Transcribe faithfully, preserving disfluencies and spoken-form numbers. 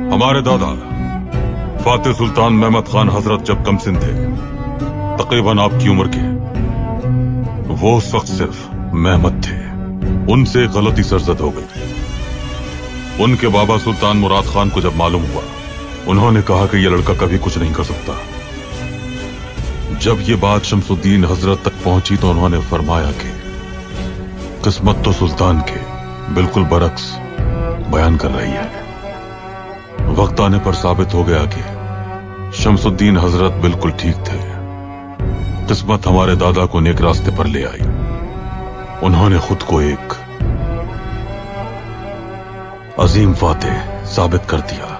हमारे दादा फातिह सुल्तान महमद खान हजरत जब कमसिन थे, तकरीबन आपकी उम्र के, वो उस वक्त सिर्फ महमद थे। उनसे गलती सरजद हो गई। उनके बाबा सुल्तान मुराद खान को जब मालूम हुआ, उन्होंने कहा कि यह लड़का कभी कुछ नहीं कर सकता। जब ये बात शमसुद्दीन हजरत तक पहुंची तो उन्होंने फरमाया कि किस्मत तो सुल्तान के बिल्कुल बरक्स बयान कर रही है। वक्त आने पर साबित हो गया कि शमसुद्दीन हजरत बिल्कुल ठीक थे। किस्मत हमारे दादा को नेक रास्ते पर ले आई। उन्होंने खुद को एक अजीम फातिह साबित कर दिया।